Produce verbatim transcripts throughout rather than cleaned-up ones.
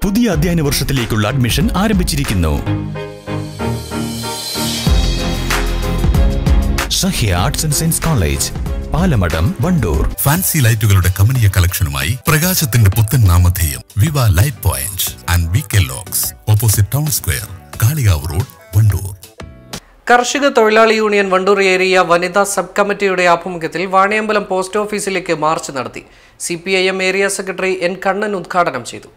പുതിയ അധ്യയന വർഷത്തിലേക്കുള്ള അഡ്മിഷൻ ആരംഭിച്ചിരിക്കുന്നു. Sahya arts and science college, Palamadam, Wandoor. Fancy ലൈറ്റുകളുടെ കമനീയ കളക്ഷനുമായി പ്രകാശത്തിന്റെ പുത്തൻ നാമധേയം Viva light point and V K locks, opposite town square, Kalikavu road, Wandoor. കർഷക തൊഴിലാളി യൂണിയൻ വണ്ടൂർ ഏരിയ വനിതാ സബ് കമ്മിറ്റിയുടെ ആഭിമുഖ്യത്തിൽ വാണിയമ്പലം പോസ്റ്റ് ഓഫീസിലേക്ക് മാർച്ച് നടത്തി. C P I M area secretary N Kannan ഉദ്ഘാടനം ചെയ്തു.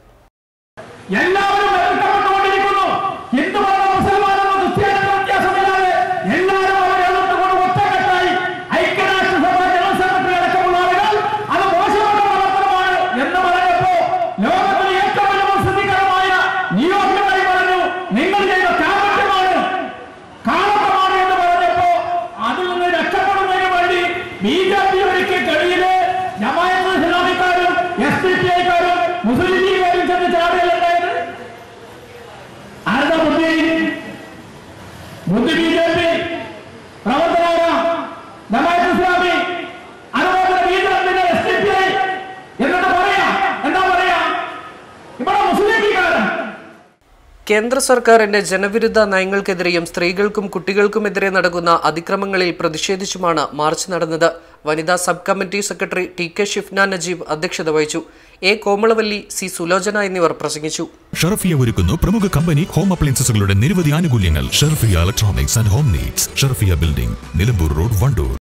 കേന്ദ്ര സർക്കാരിന്റെ ജനവിരുദ്ധ നയങ്ങൾക്കെതിരെയും സ്ത്രീകൾക്കും കുട്ടികൾക്കുമെതിരെ നടക്കുന്ന അതിക്രമങ്ങളിൽ പ്രതിഷേധിച്ചുമാണ് മാർച്ച് നടന്നത്. വനിതാ sub committee secretary T K Shifna Najeeb അധ്യക്ഷത വഹിച്ചു. എ കോമളവല്ലി, സി സുലോചന എന്നിവർ പ്രസംഗിച്ചു. ഷർഫിയ ഒരുക്കുന്നു പ്രമുഖ കമ്പനി ഹോം അപ്ലയൻസസുകളുടെ നിരവധി ആനുകൂല്യങ്ങൾ. Sharfiya electronics and home needs, Sharfiya building, Nilambur road, Wandoor.